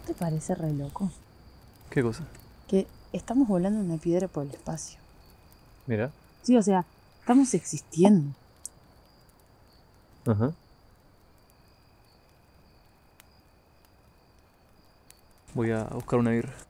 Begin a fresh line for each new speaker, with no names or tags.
te parece re loco?
¿Qué cosa?
Que estamos volando una piedra por el espacio.
Mira.
Sí, o sea, estamos existiendo.
Ajá. Voy a buscar una birra.